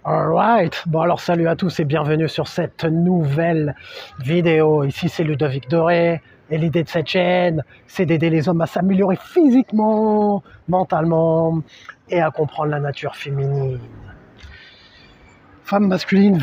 Alright, bon alors salut à tous et bienvenue sur cette nouvelle vidéo. Ici c'est Ludovic Doré et l'idée de cette chaîne c'est d'aider les hommes à s'améliorer physiquement, mentalement et à comprendre la nature féminine. Femme masculine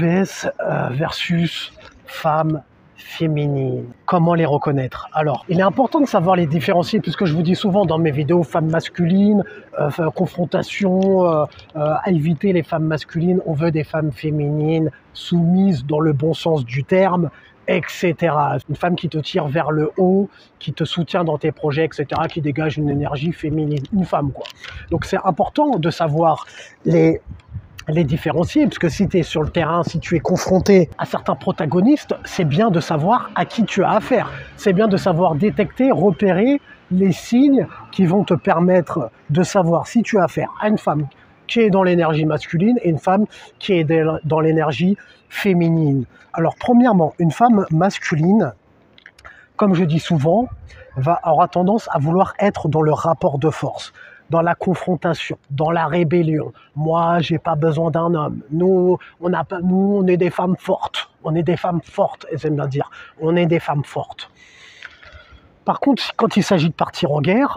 versus femme féminine. Comment les reconnaître? Alors, il est important de savoir les différencier puisque je vous dis souvent dans mes vidéos femme masculine, confrontation, à éviter les femmes masculines, on veut des femmes féminines, soumises dans le bon sens du terme, etc. Une femme qui te tire vers le haut, qui te soutient dans tes projets, etc., qui dégage une énergie féminine, une femme quoi. Donc c'est important de savoir les différencier, parce que si tu es sur le terrain, si tu es confronté à certains protagonistes, c'est bien de savoir à qui tu as affaire. C'est bien de savoir détecter, repérer les signes qui vont te permettre de savoir si tu as affaire à une femme qui est dans l'énergie masculine et une femme qui est dans l'énergie féminine. Alors premièrement, une femme masculine, comme je dis souvent, aura tendance à vouloir être dans le rapport de force, dans la confrontation, dans la rébellion. Moi, j'ai pas besoin d'un homme. Nous, on est des femmes fortes. On est des femmes fortes, j'aime bien dire. On est des femmes fortes. Par contre, quand il s'agit de partir en guerre,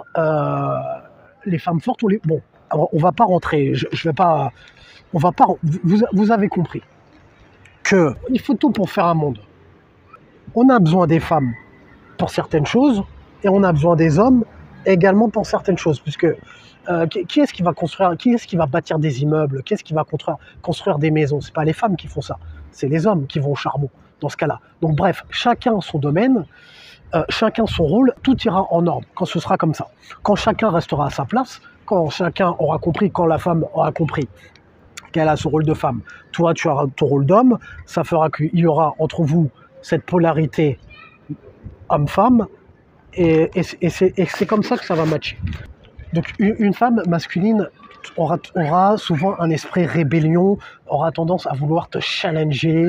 les femmes fortes, bon, on va pas rentrer. Je vais pas. On va pas. Vous avez compris que il faut tout pour faire un monde. On a besoin des femmes pour certaines choses et on a besoin des hommes également pour certaines choses, puisque qui est-ce qui va construire, qui est-ce qui va bâtir des immeubles, qui est-ce qui va construire des maisons? C'est pas les femmes qui font ça, c'est les hommes qui vont au charbon dans ce cas-là. Donc bref, chacun son domaine, chacun son rôle, tout ira en ordre quand ce sera comme ça. Quand chacun restera à sa place, quand chacun aura compris, quand la femme aura compris qu'elle a son rôle de femme, toi tu auras ton rôle d'homme, ça fera qu'il y aura entre vous cette polarité homme-femme, et c'est comme ça que ça va matcher. Donc une femme masculine aura souvent un esprit rébellion, aura tendance à vouloir te challenger,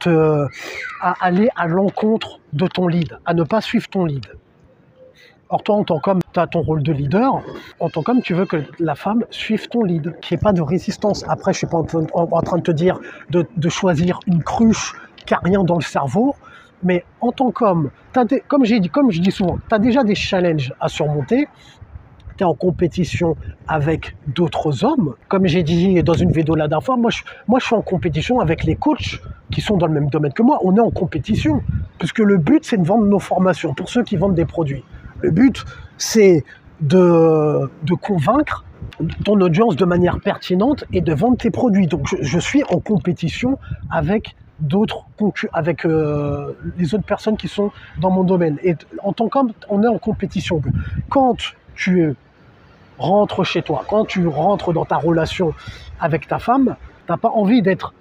à aller à l'encontre de ton lead, à ne pas suivre ton lead. Or toi, en tant qu'homme, tu as ton rôle de leader. En tant qu'homme, tu veux que la femme suive ton lead, qu'il n'y ait pas de résistance. Après, je ne suis pas en train de te dire de choisir une cruche qui n'a rien dans le cerveau. Mais en tant qu'homme, comme je dis souvent, tu as déjà des challenges à surmonter. Tu es en compétition avec d'autres hommes. Comme j'ai dit dans une vidéo la dernière fois, moi je suis en compétition avec les coachs qui sont dans le même domaine que moi. On est en compétition, puisque le but, c'est de vendre nos formations pour ceux qui vendent des produits. Le but, c'est de convaincre ton audience de manière pertinente et de vendre tes produits. Donc je suis en compétition avec avec les autres personnes qui sont dans mon domaine. Et en tant qu'homme, on est en compétition. Quand tu rentres chez toi, quand tu rentres dans ta relation avec ta femme, tu n'as pas envie d'être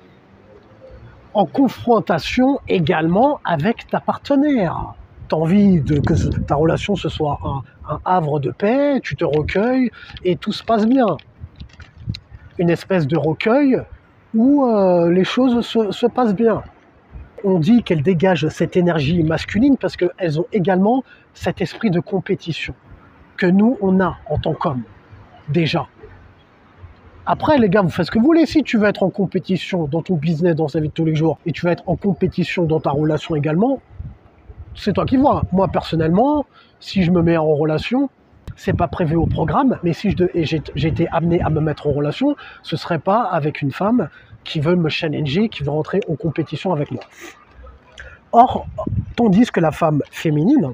en confrontation également avec ta partenaire. Tu as envie que ta relation ce soit un havre de paix, tu te recueilles et tout se passe bien. Une espèce de recueil où les choses se passent bien. On dit qu'elles dégagent cette énergie masculine parce qu'elles ont également cet esprit de compétition que nous, on a en tant qu'hommes, déjà. Après, les gars, vous faites ce que vous voulez. Si tu veux être en compétition dans ton business, dans sa vie de tous les jours, et tu veux être en compétition dans ta relation également, c'est toi qui vois. Moi, personnellement, si je me mets en relation, c'est pas prévu au programme, mais si j'ai été amené à me mettre en relation, ce serait pas avec une femme qui veut me challenger, qui veut rentrer en compétition avec moi. Or, tandis que la femme féminine,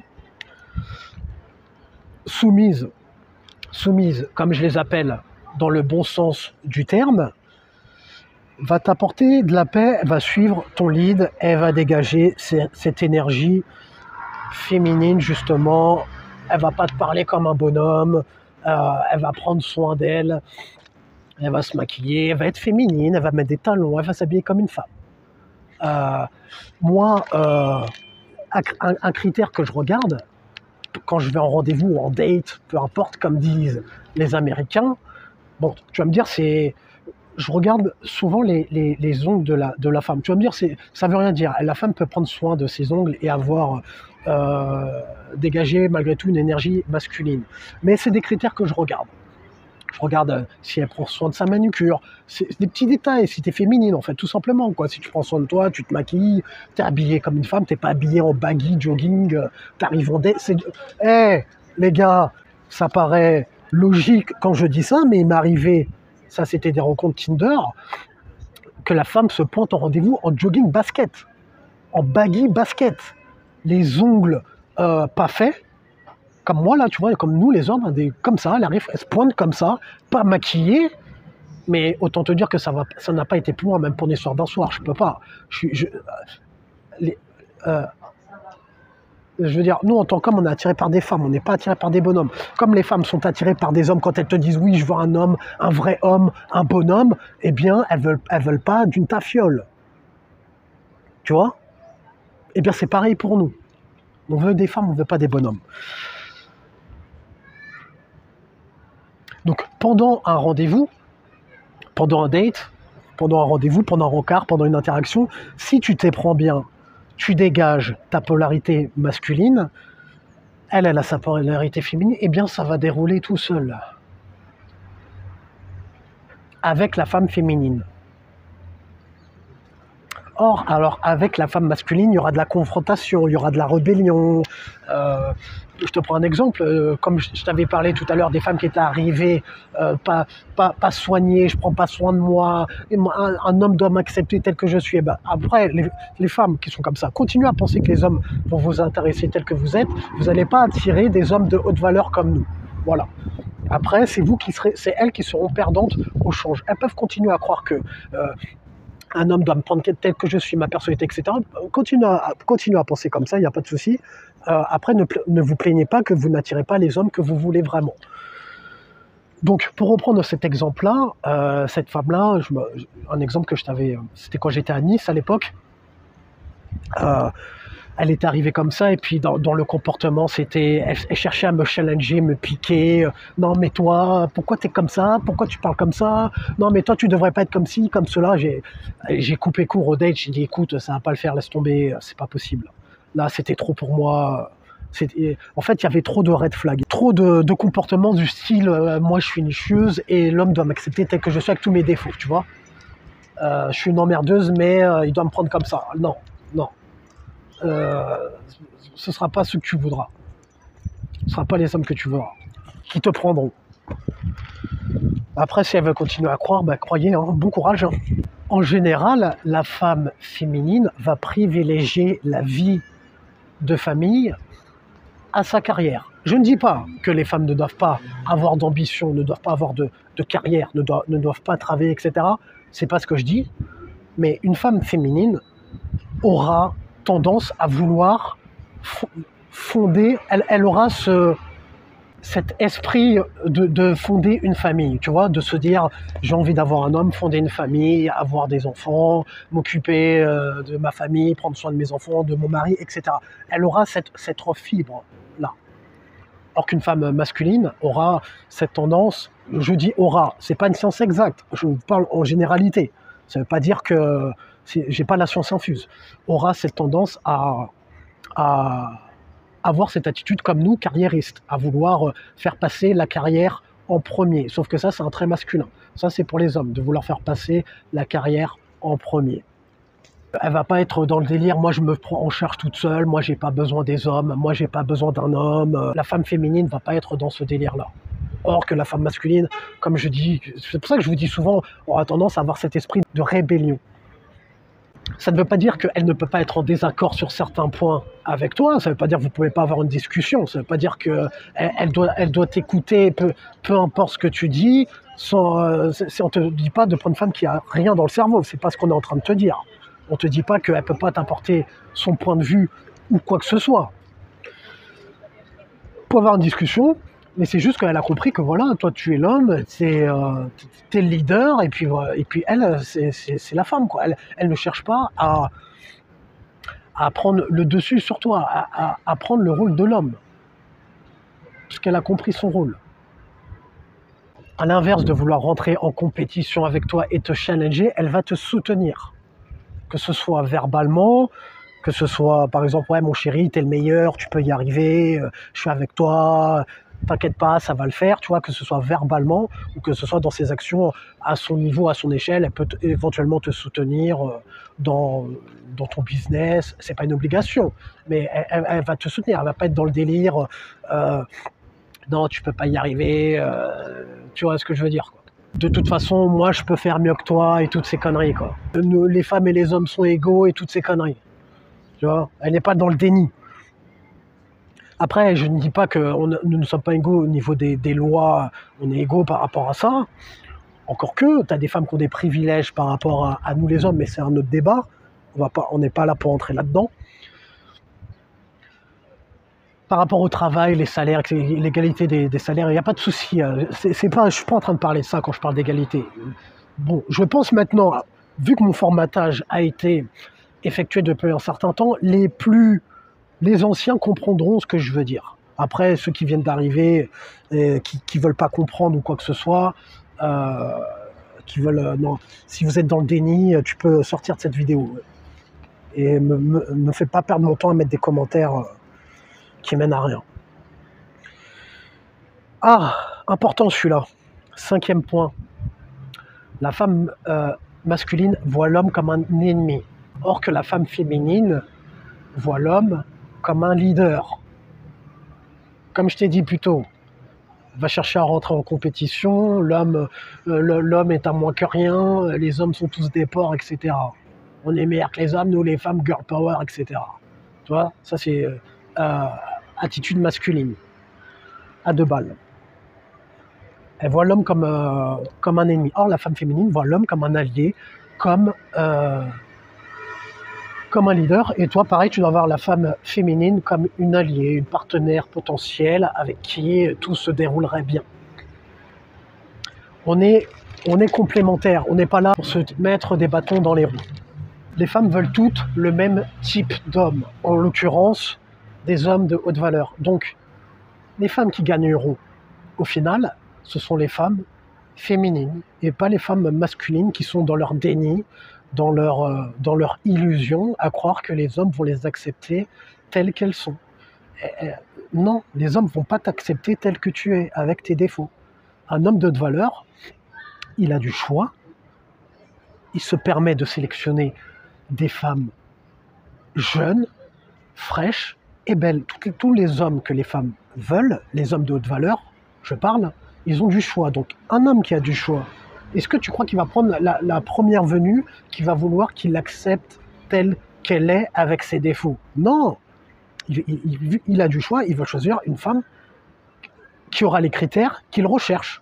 soumise, comme je les appelle, dans le bon sens du terme, va t'apporter de la paix, elle va suivre ton lead, elle va dégager cette énergie féminine, justement. Elle va pas te parler comme un bonhomme, elle va prendre soin d'elle, elle va se maquiller, elle va être féminine, elle va mettre des talons, elle va s'habiller comme une femme. Moi, un critère que je regarde, quand je vais en rendez-vous ou en date, peu importe, comme disent les Américains, bon, tu vas me dire, je regarde souvent les ongles de la femme. Tu vas me dire, ça veut rien dire. La femme peut prendre soin de ses ongles et avoir dégagé malgré tout une énergie masculine. Mais c'est des critères que je regarde. Je regarde si elle prend soin de sa manucure. C'est des petits détails, si tu es féminine, en fait, tout simplement, quoi. Si tu prends soin de toi, tu te maquilles, tu es habillée comme une femme, tu pas habillée en baggy, jogging, tu arrives en date. Les gars, ça paraît logique quand je dis ça, mais il m'est arrivé, ça c'était des rencontres Tinder, que la femme se pointe en rendez-vous en jogging basket, en baggy basket, les ongles pas faits, comme moi là, tu vois, comme nous les hommes, comme ça, elle arrive, elle se pointe comme ça, pas maquillée, mais autant te dire que ça n'a pas été plus loin, même pour une histoire d'un soir, je peux pas. Je veux dire, nous en tant qu'hommes, on est attirés par des femmes, on n'est pas attirés par des bonhommes. Comme les femmes sont attirées par des hommes quand elles te disent oui, je veux un homme, un vrai homme, un bonhomme, eh bien, elles veulent pas d'une tafiole. Tu vois? Eh bien, c'est pareil pour nous. On veut des femmes, on veut pas des bonhommes. Donc, pendant un rendez-vous, pendant un date, pendant un rendez-vous, pendant un rencard, pendant une interaction, si tu t'y prends bien, tu dégages ta polarité masculine, elle a sa polarité féminine, eh bien ça va dérouler tout seul. Avec la femme féminine. Or, alors avec la femme masculine, il y aura de la confrontation, il y aura de la rébellion. Je te prends un exemple, comme je t'avais parlé tout à l'heure des femmes qui étaient arrivées, pas soignées, je prends pas soin de moi, un homme doit m'accepter tel que je suis. Et ben, après, les femmes qui sont comme ça, continuez à penser que les hommes vont vous intéresser tel que vous êtes, vous n'allez pas attirer des hommes de haute valeur comme nous. Voilà. Après, c'est elles qui seront perdantes au change. Elles peuvent continuer à croire que un homme doit me prendre tel que je suis, ma personnalité, etc. Continuez à penser comme ça, il n'y a pas de souci. Après, ne vous plaignez pas que vous n'attirez pas les hommes que vous voulez vraiment. Donc, pour reprendre cet exemple-là, cette femme-là, un exemple que c'était quand j'étais à Nice à l'époque, elle est arrivée comme ça, et puis dans le comportement, elle cherchait à me challenger, me piquer. Non, mais toi, pourquoi t'es comme ça? Pourquoi tu parles comme ça? Non, mais toi, tu devrais pas être comme ci, comme cela. J'ai coupé court au date, j'ai dit, écoute, ça va pas le faire, laisse tomber, c'est pas possible. Là, c'était trop pour moi. En fait, il y avait trop de red flags, trop de comportements du style, moi, je suis une chieuse et l'homme doit m'accepter tel que je suis avec tous mes défauts, tu vois. Je suis une emmerdeuse, mais il doit me prendre comme ça. Non. Ce sera pas ce que tu voudras. Ce sera pas les hommes que tu voudras qui te prendront. Après, si elle veut continuer à croire, croyez, bon courage. En général, la femme féminine va privilégier la vie de famille à sa carrière. Je ne dis pas que les femmes ne doivent pas avoir d'ambition, ne doivent pas avoir de carrière, ne doivent pas travailler, etc. C'est pas ce que je dis. Mais une femme féminine aura tendance à vouloir fonder, elle aura cet esprit de fonder une famille, tu vois, de se dire j'ai envie d'avoir un homme, fonder une famille, avoir des enfants, m'occuper de ma famille, prendre soin de mes enfants, de mon mari, etc. Elle aura cette fibre-là. Or qu'une femme masculine aura cette tendance, je dis aura, c'est pas une science exacte, je vous parle en généralité. Ça veut pas dire que j'ai pas la science infuse. Aura cette tendance à avoir cette attitude comme nous, carriériste, à vouloir faire passer la carrière en premier. Sauf que ça, c'est un trait masculin. Ça, c'est pour les hommes, de vouloir faire passer la carrière en premier. Elle va pas être dans le délire, moi je me prends en charge toute seule, moi j'ai pas besoin des hommes, moi j'ai pas besoin d'un homme. La femme féminine va pas être dans ce délire-là. Or que la femme masculine, comme je dis, c'est pour ça que je vous dis souvent, aura tendance à avoir cet esprit de rébellion. Ça ne veut pas dire qu'elle ne peut pas être en désaccord sur certains points avec toi, ça ne veut pas dire que vous ne pouvez pas avoir une discussion, ça ne veut pas dire qu'elle doit t'écouter, peu importe ce que tu dis, on ne te dit pas de prendre une femme qui a rien dans le cerveau, c'est pas ce qu'on est en train de te dire. On ne te dit pas qu'elle ne peut pas t'apporter son point de vue ou quoi que ce soit. Pour avoir une discussion, mais c'est juste qu'elle a compris que voilà, toi tu es l'homme, t'es le leader, et puis elle, c'est la femme, quoi. Elle ne cherche pas à prendre le dessus sur toi, à prendre le rôle de l'homme. Parce qu'elle a compris son rôle. À l'inverse de vouloir rentrer en compétition avec toi et te challenger, elle va te soutenir. Que ce soit verbalement, que ce soit par exemple, ouais mon chéri, t'es le meilleur, tu peux y arriver, je suis avec toi, t'inquiète pas, ça va le faire, tu vois, que ce soit verbalement ou que ce soit dans ses actions à son niveau, à son échelle, elle peut éventuellement te soutenir dans ton business. C'est pas une obligation, mais elle va te soutenir, elle va pas être dans le délire, non, tu peux pas y arriver, tu vois ce que je veux dire, quoi. De toute façon, moi, je peux faire mieux que toi et toutes ces conneries, quoi. Les femmes et les hommes sont égaux et toutes ces conneries. Tu vois, elle n'est pas dans le déni. Après, je ne dis pas que nous ne sommes pas égaux au niveau des lois, on est égaux par rapport à ça. Encore que, tu as des femmes qui ont des privilèges par rapport à nous les hommes, mais c'est un autre débat. On n'est pas là pour entrer là-dedans. Par rapport au travail, les salaires, l'égalité des salaires, il n'y a pas de souci. Je ne suis pas en train de parler de ça quand je parle d'égalité. Bon, je pense maintenant, vu que mon formatage a été effectué depuis un certain temps, les anciens comprendront ce que je veux dire. Après, ceux qui viennent d'arriver, qui veulent pas comprendre ou quoi que ce soit, qui veulent... non, si vous êtes dans le déni, tu peux sortir de cette vidéo. Et me fais pas perdre mon temps à mettre des commentaires qui mènent à rien. Ah, important celui-là. 5e point. La femme masculine voit l'homme comme un ennemi, or que la femme féminine voit l'homme comme un leader. Comme je t'ai dit plus tôt, va chercher à rentrer en compétition, l'homme est à moins que rien, les hommes sont tous des porcs, etc. On est meilleurs que les hommes, nous les femmes, girl power, etc. Tu vois, ça c'est attitude masculine, à 2 balles. Elle voit l'homme comme un ennemi. Or, la femme féminine voit l'homme comme un allié, comme un leader. Et toi, pareil, tu dois voir la femme féminine comme une alliée, une partenaire potentielle avec qui tout se déroulerait bien. On est complémentaires. On n'est pas là pour se mettre des bâtons dans les roues. Les femmes veulent toutes le même type d'homme, en l'occurrence des hommes de haute valeur. Donc, les femmes qui gagneront, au final, ce sont les femmes féminines et pas les femmes masculines qui sont dans leur déni, dans leur illusion à croire que les hommes vont les accepter telles qu'elles sont. Non, les hommes vont pas t'accepter tel que tu es, avec tes défauts. Un homme de haute valeur, il a du choix, il se permet de sélectionner des femmes jeunes, fraîches et belles. Tous les hommes que les femmes veulent, les hommes de haute valeur, je parle, ils ont du choix. Donc un homme qui a du choix, est-ce que tu crois qu'il va prendre la première venue, qui va vouloir qu'il l'accepte telle qu'elle est avec ses défauts? Non, il a du choix, il va choisir une femme qui aura les critères qu'il recherche.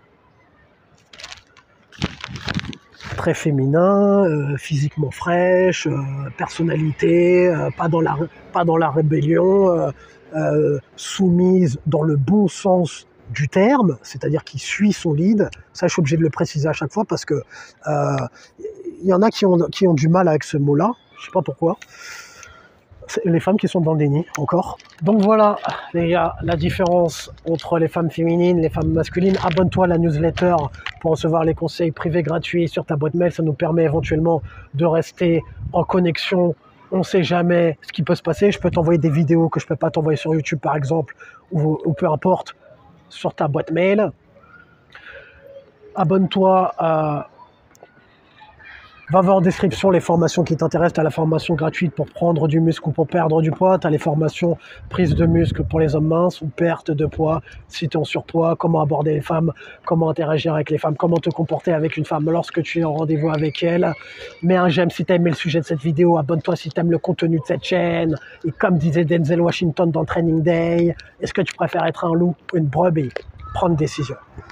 Très féminin, physiquement fraîche, personnalité, pas dans la rébellion, soumise dans le bon sens du terme, c'est-à-dire qui suit son lead. Ça, je suis obligé de le préciser à chaque fois parce que y en a qui ont du mal avec ce mot-là, je sais pas pourquoi. C'est les femmes qui sont dans le déni, encore. Donc voilà, les gars, la différence entre les femmes féminines, les femmes masculines. Abonne-toi à la newsletter pour recevoir les conseils privés gratuits sur ta boîte mail. Ça nous permet éventuellement de rester en connexion. On ne sait jamais ce qui peut se passer. Je peux t'envoyer des vidéos que je ne peux pas t'envoyer sur YouTube, par exemple, ou peu importe, sur ta boîte mail. Abonne-toi à... Va voir en description les formations qui t'intéressent. Tu as la formation gratuite pour prendre du muscle ou pour perdre du poids. Tu as les formations prise de muscle pour les hommes minces ou perte de poids si tu es en surpoids. Comment aborder les femmes, comment interagir avec les femmes, comment te comporter avec une femme lorsque tu es en rendez-vous avec elle. Mets un j'aime si tu as aimé le sujet de cette vidéo. Abonne-toi si tu aimes le contenu de cette chaîne. Et comme disait Denzel Washington dans Training Day, est-ce que tu préfères être un loup ou une brebis? Prends une décision.